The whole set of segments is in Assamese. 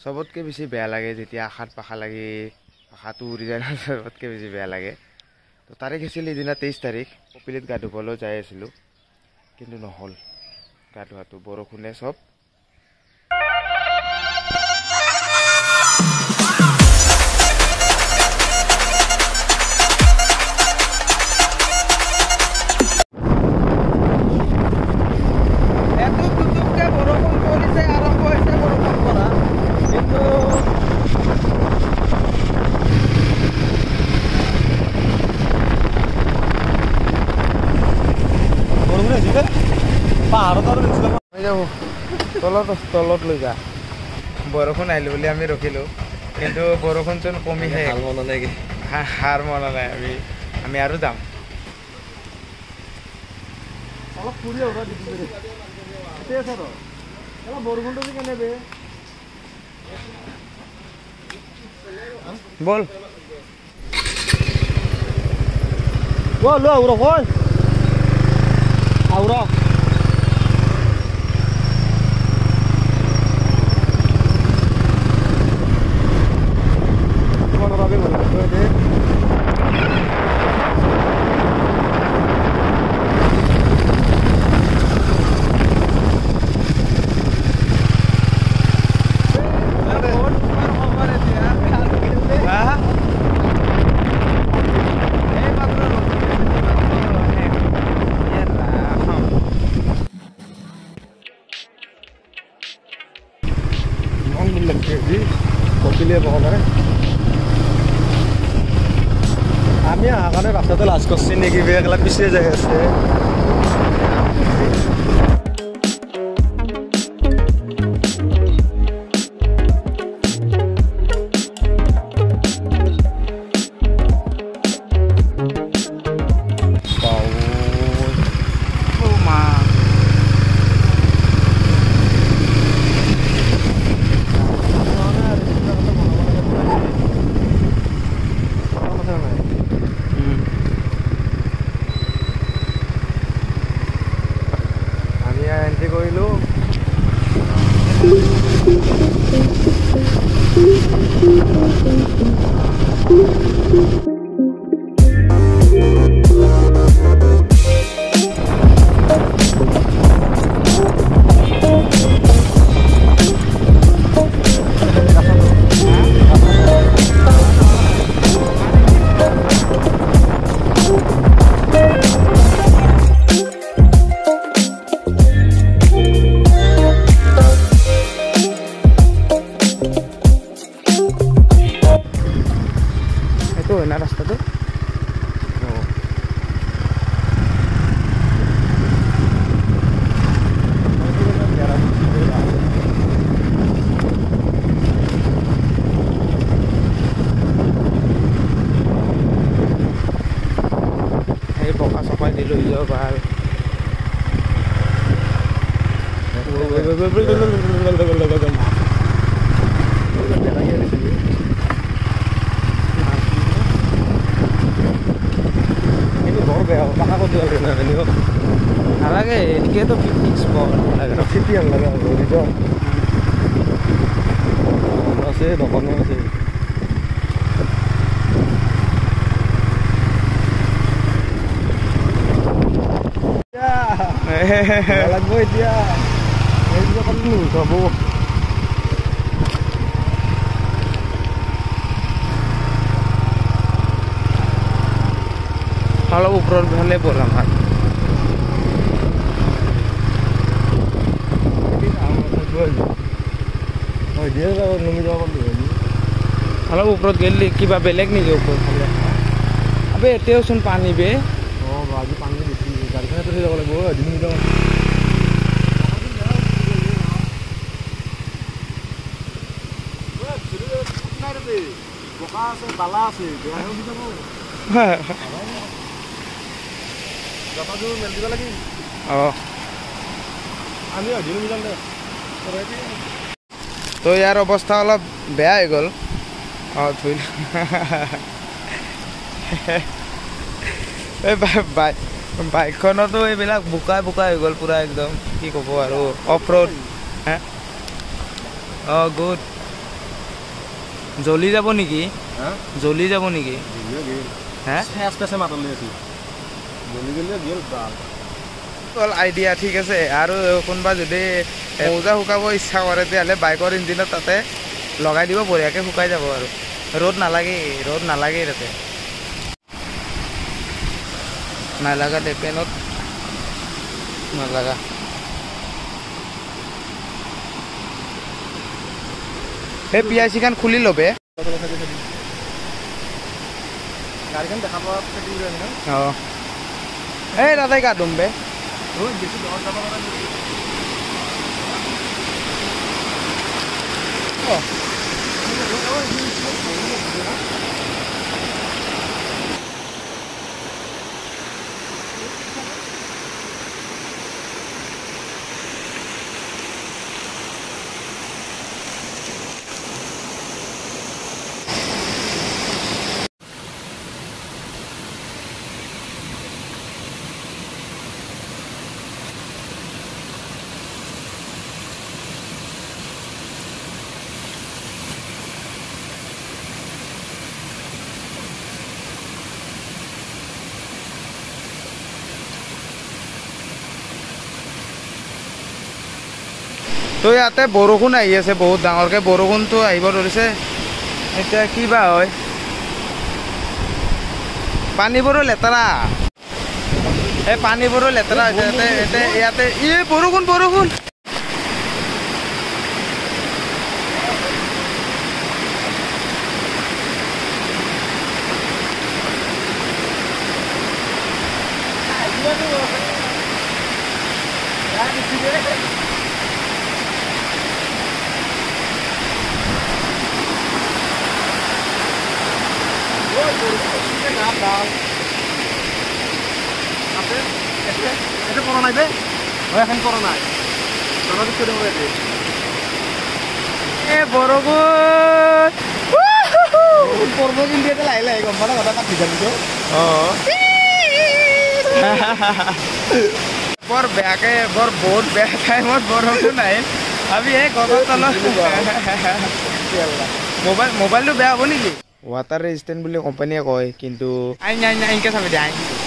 सबतके बेছি বেয়া লাগে যেতিয়া আখাত পাখা লাগি পাখাটো উৰি যায় सबतকে বেছি বেয়া লাগে তো তাৰিখ আছিল এদিনা 23 তাৰিখ কপিলিত গা ধুবলৈ যাই আছিলোঁ কিন্তু নহ'ল গা ধোৱাটো বৰষুণে সব তলত লৈ যা বৰষুণ আহিল বুলি আমি ৰখিলোঁ কিন্তু বৰষুণ চোন কমিহে হাৰ মনা নাই আমি আৰু যাম অলপ ফুৰি অৰা দিছো ৰে এতে আছে ৰ এলা বৰষুণটো কেনে বে বল লো আউৰা কই আউৰা আমি আহাকানে রাস্তাতে লাজ করছি নাকি বেগলা পিছিয়ে যাই আছে అలాగే ఎనికేదో పిక్నిక్ స్పాట్ అలాగే సిటీ అలాగా రిజో আছে দোকান আছে লাগবো এতিয়া এই দোকান যাব অলপ ওপৰত ভালে বলাম হাত অলপ ওপৰত গেলি কিবা বেলেগ নেকি ওপৰত ফালে আবে এতিয়াওচোন পানী বে আজি পানী বেছি গাড়ীখনে তৰি যাব লাগিব এদিন যাওঁ বোকা আছে বালা আছে তো ইয়াৰ অৱস্থা অলপ বেয়া হৈ গ'ল ধুই বাইকখনতো এইবিলাক বোকা বোকা হৈ গ'ল পুৰা একদম কি ক'ব আৰু অফ ৰোড গুড জ্বলি যাব নেকি? জ্বলি যাব নেকি? হে আইডিয়া ঠিক আছে। আৰু কোনোবা যদি মৌজা শুকাব ইচ্ছা কৰে তেতিয়াহ'লে বাইকৰ ইঞ্জিনত তাতে লগাই দিব, বঢ়িয়াকৈ শুকাই যাব। আৰু ৰ'দ নালাগে তাতে নালাগা দে, পেনত নালাগা। সেই পিয়াচিখন খুলি ল'বে। গাড়ীখন দেখা পোৱা অঁ এই তাতে গা ধুম বে। তো ইয়াতে বৰষুণ আহি আছে, বহুত ডাঙৰকৈ বৰষুণটো আহিব ধৰিছে। এতিয়া কি বা হয়, পানীবোৰো লেতেৰা, এই পানীবোৰো লেতেৰা হৈছে ইয়াতে। বৰষুণ কৰা নাই বে, এখন কৰা নাই বৰষুণ পৰ্ব কিন্তু এটা লাহে লাহে গম পালা কথা কাটি যাবি। বৰ বেয়াকে বহুত বেয়া টাইমত বৰষুণ আহিল। আমি এই গছৰ তলত মোবাইলটো বেয়া হ'ব নেকি? ৱাটাৰ ৰেজিষ্টেণ্ট বুলি কোম্পানীয়ে কয়, কিন্তু আইনকৈ চাবি দে।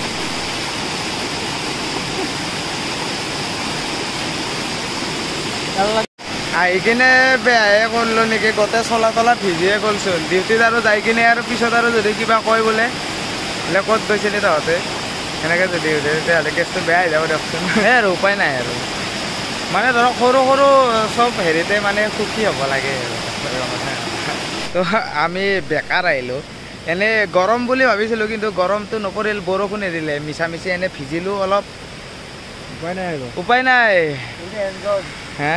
আহি কিনে বেয়াহে কৰিলোঁ নেকি, গোটেই চলা তলা ভিজিয়ে গ'লচোন। ডিউটিত আৰু যাই কিনে আৰু পিছত আৰু যদি কিবা কয় বোলে ক'ত গৈছিলি তহঁতে সেনেকৈ যদি তেতিয়াহ'লে কেছটো বেয়া হৈ যাব দিয়কচোন। এই আৰু উপায় নাই আৰু, মানে ধৰক সৰু সৰু চব হেৰিতে মানে সুখী হ'ব লাগে আৰু। তো আমি বেকাৰ আহিলোঁ। এনেই গৰম বুলি ভাবিছিলোঁ, কিন্তু গৰমটো নপৰিল, বৰষুণ এৰিলে। মিছা এনে ভিজিলোঁ অলপ, উপায় নাই হে,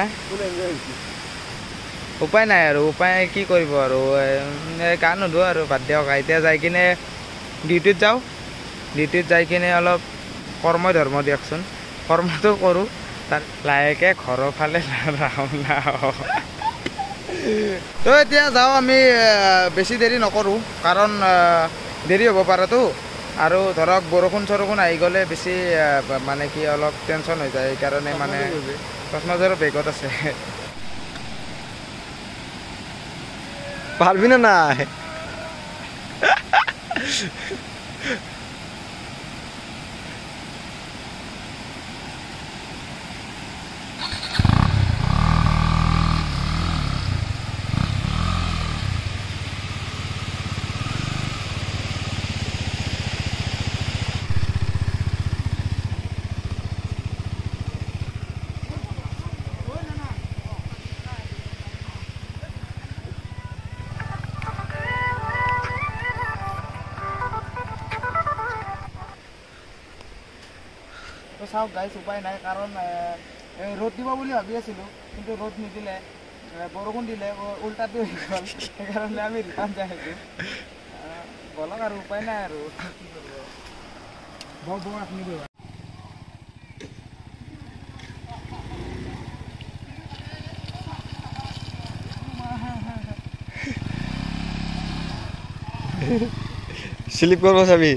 উপায় নাই আৰু। উপায় কি কৰিব আৰু, গা নোধোঁ আৰু, বাদ দিয়ক। এতিয়া যাই কিনে ডিউটিত যাওঁ, ডিউটিত যাই কিনে অলপ কৰ্মই ধৰ্ম দিয়কচোন, কৰ্মটো কৰোঁ, তাত লাহেকৈ ঘৰৰ ফালে ৰাওনা। তো এতিয়া যাওঁ আমি, বেছি দেৰি নকৰোঁ, কাৰণ দেৰি হ'ব পাৰেতো। আৰু ধৰক বৰষুণ চৰষুণ আহি গ'লে বেছি মানে কি অলপ টেনশ্যন হৈ যায়, সেইকাৰণে মানে কচমাজৰো বেগত আছে। পাৰবি না নাই? তো চাওক গাইজ, উপায় নাই, কাৰণ ৰ'দ দিব বুলি ভাবি আছিলোঁ, কিন্তু ৰ'দ নিদিলে, বৰষুণ দিলে, উল্টাটো হৈ গ'ল। সেইকাৰণে আমি ৰিটাৰ্ণ যাই আছোঁ। বলক আৰু, উপায় নাই আৰু কি কৰিব। আপুনি স্লিপ কৰিব চাবি।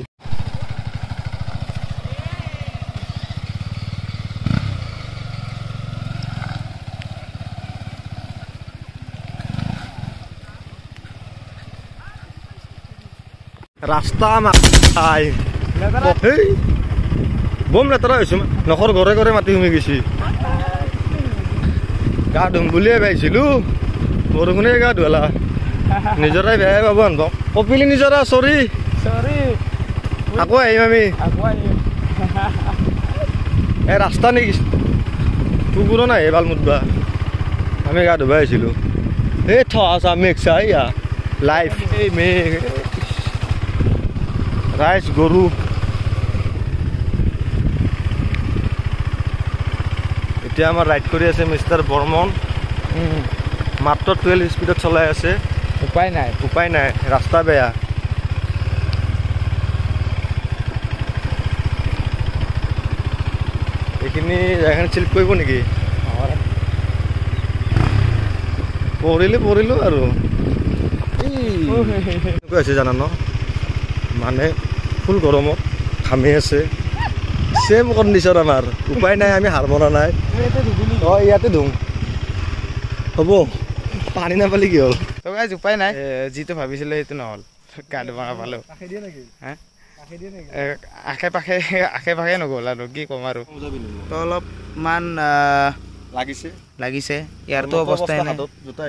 ৰাস্তা মাই বম লেতেৰা হৈছে নখৰ ঘৰে ঘৰে মাটি সোমাই গৈছে গা ধুম বুলিয়ে পাইছিলোঁ বৰষুণে গা ধুৱালা নিজৰাই বেয়াই পাব আনব কপিলি নিজৰা চৰি আকৌ আহিম আমি এই ৰাস্তা নেকি কুকুৰো নাই ভাল মুদবা আমি গা ধুবা আহিছিলোঁ এই থা মেঘ চাই লাইফ এই মেঘ ৰাইজ গৰু এতিয়া আমাৰ ৰাইড কৰি আছে মিষ্টাৰ বৰ্মন মাত্ৰ 12 স্পীডত চলাই আছে উপায় নাই ৰাস্তা বেয়া এইখিনি জেগাখিনি চিল্প কৰিব নেকি পৰিলোঁ আৰু এনেকুৱা হৈছে জানা ন মানে ফুল গৰমত ঘামি আছে চেম কণ্ডিশ্যন আমাৰ উপায় নাই আমি হাৰ মৰা নাই অঁ ইয়াতে ধুম হ'ব পানী নাপালি কি হ'ল তো গাইজ উপায় নাই যিটো ভাবিছিলোঁ সেইটো নহ'ল গা ধুব নাপালোঁ আশে পাশে নগ'ল আৰু কি ক'ম আৰু তো অলপমান লাগিছে ইয়াৰতো অৱস্থাই নাই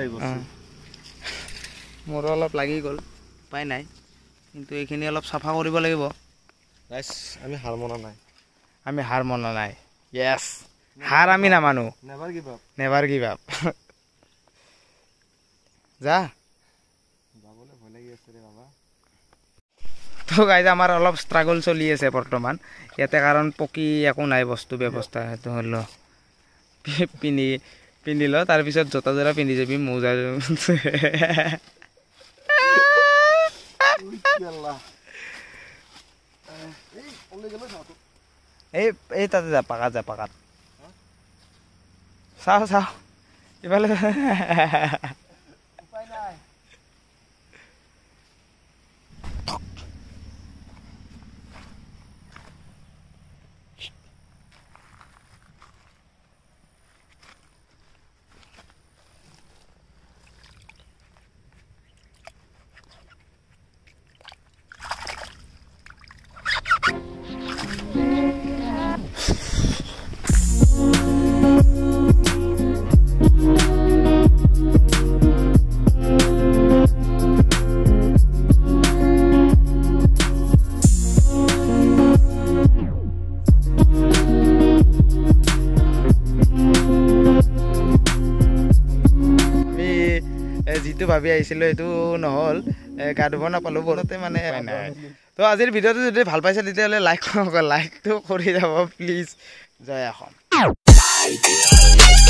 মোৰো অলপ লাগি গ'ল উপায় নাই কিন্তু এইখিনি অলপ চাফা কৰিব লাগিব আমি হাৰ মনা নাই য়েছ হাৰ আমি নামানো নেভাৰ গিভ আপ যা তো গাইজ আমাৰ অলপ ষ্ট্ৰাগল চলি আছে বৰ্তমান ইয়াতে কাৰণ পকী একো নাই বস্তু ব্যৱস্থা সেইটো হ'ল পিন্ধি ল তাৰপিছত জোতা জোৰা পিন্ধি যাবি মোজা এই তাতে যা পাকাত চাওঁ ইফালে যিটো ভাবি আহিছিলোঁ সেইটো নহ'ল গা ধুব নাপালোঁ বৰতে মানে নাই তো আজিৰ ভিডিঅ'টো যদি ভাল পাইছে তেতিয়াহ'লে লাইকটো কৰি যাব প্লিজ জয় অসম